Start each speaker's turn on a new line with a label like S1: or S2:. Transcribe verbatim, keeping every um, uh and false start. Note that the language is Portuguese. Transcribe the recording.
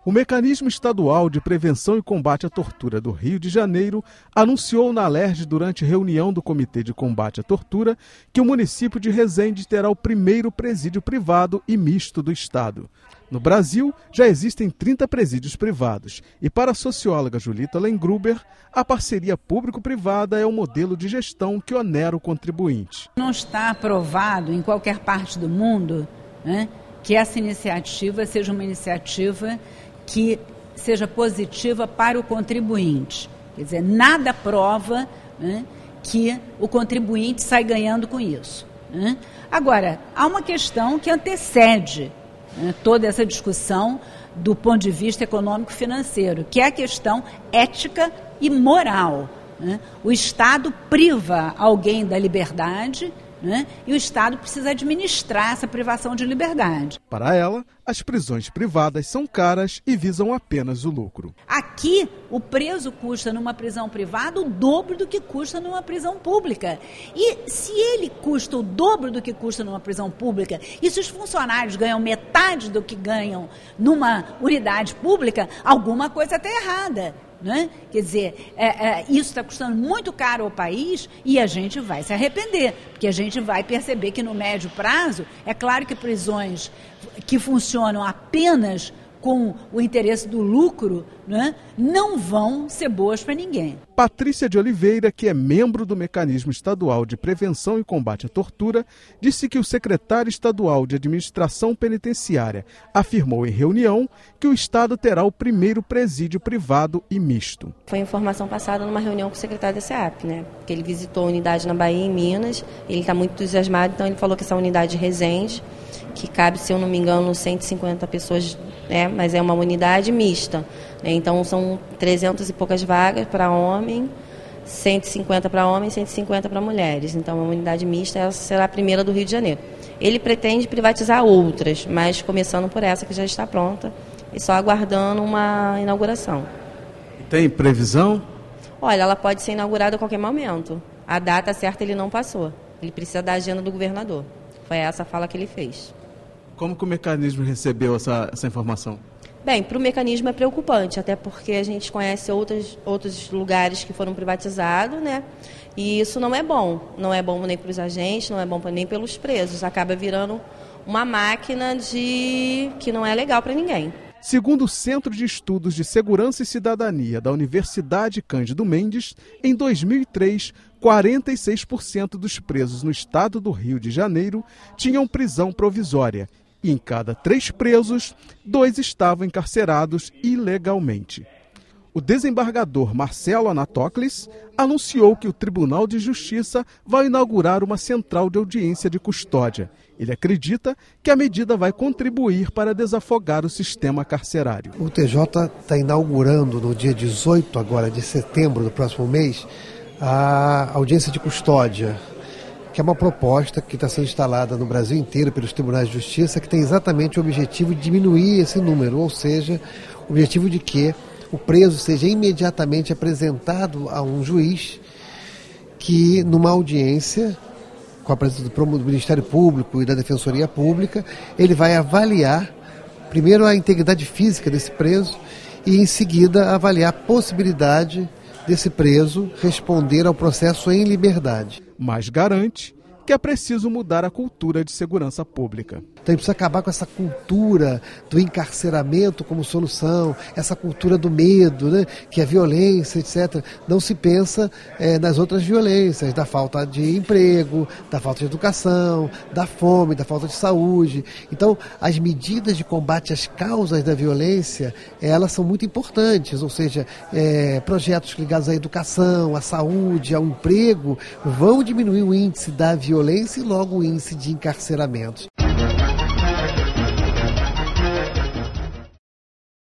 S1: O Mecanismo Estadual de Prevenção e Combate à Tortura do Rio de Janeiro anunciou na Alerj, durante reunião do Comitê de Combate à Tortura, que o município de Resende terá o primeiro presídio privado e misto do estado. No Brasil, já existem trinta presídios privados e, para a socióloga Julita Lengruber, a parceria público-privada é o modelo de gestão que onera o contribuinte.
S2: Não está aprovado em qualquer parte do mundo, né, que essa iniciativa seja uma iniciativa que seja positiva para o contribuinte. Quer dizer, nada prova, né, que o contribuinte sai ganhando com isso, né? Agora, há uma questão que antecede, né, toda essa discussão do ponto de vista econômico-financeiro, que é a questão ética e moral, né? O Estado priva alguém da liberdade, né? E o Estado precisa administrar essa privação de liberdade.
S1: Para ela, as prisões privadas são caras e visam apenas o lucro.
S2: Aqui, o preso custa numa prisão privada o dobro do que custa numa prisão pública. E se ele custa o dobro do que custa numa prisão pública, e se os funcionários ganham metade do que ganham numa unidade pública, alguma coisa está errada. Né? Quer dizer, é, é, isso está custando muito caro ao país e a gente vai se arrepender, porque a gente vai perceber que no médio prazo, é claro que prisões que funcionam apenas com o interesse do lucro, né, não vão ser boas para ninguém.
S1: Patrícia de Oliveira, que é membro do Mecanismo Estadual de Prevenção e Combate à Tortura, disse que o secretário estadual de Administração Penitenciária afirmou em reunião que o Estado terá o primeiro presídio privado e misto.
S3: Foi informação passada numa reunião com o secretário da SEAP, né? Que ele visitou a unidade na Bahia, em Minas. Ele está muito entusiasmado, então ele falou que essa unidade de Resende, que cabe, se eu não me engano, cento e cinquenta pessoas, né? Mas é uma unidade mista, né? Então são trezentas e poucas vagas para homem, cento e cinquenta para homens, cento e cinquenta para mulheres. Então, a unidade mista, essa será a primeira do Rio de Janeiro. Ele pretende privatizar outras, mas começando por essa que já está pronta e só aguardando uma inauguração.
S1: Tem previsão?
S3: Olha, ela pode ser inaugurada a qualquer momento. A data certa ele não passou. Ele precisa da agenda do governador. Foi essa a fala que ele fez.
S1: Como que o mecanismo recebeu essa, essa informação?
S3: Bem, para o mecanismo é preocupante, até porque a gente conhece outros, outros lugares que foram privatizados, né? E isso não é bom. Não é bom nem para os agentes, não é bom nem pelos presos. Acaba virando uma máquina de que não é legal para ninguém.
S1: Segundo o Centro de Estudos de Segurança e Cidadania da Universidade Cândido Mendes, em dois mil e três, quarenta e seis por cento dos presos no estado do Rio de Janeiro tinham prisão provisória. E em cada três presos, dois estavam encarcerados ilegalmente. O desembargador Marcelo Anatóclis anunciou que o Tribunal de Justiça vai inaugurar uma central de audiência de custódia. Ele acredita que a medida vai contribuir para desafogar o sistema carcerário.
S4: O T J está inaugurando no dia dezoito agora de setembro do próximo mês a audiência de custódia, que é uma proposta que está sendo instalada no Brasil inteiro pelos tribunais de justiça, que tem exatamente o objetivo de diminuir esse número, ou seja, o objetivo de que o preso seja imediatamente apresentado a um juiz que, numa audiência, com a presença do Ministério Público e da Defensoria Pública, ele vai avaliar, primeiro, a integridade física desse preso e, em seguida, avaliar a possibilidade desse preso responder ao processo em liberdade.
S1: Mas garante que é preciso mudar a cultura de segurança pública.
S4: Então, a gente precisa acabar com essa cultura do encarceramento como solução, essa cultura do medo, né, que é violência, etcétera. Não se pensa é, nas outras violências, da falta de emprego, da falta de educação, da fome, da falta de saúde. Então, as medidas de combate às causas da violência, elas são muito importantes, ou seja, é, projetos ligados à educação, à saúde, ao emprego, vão diminuir o índice da violência e logo o índice de encarceramento.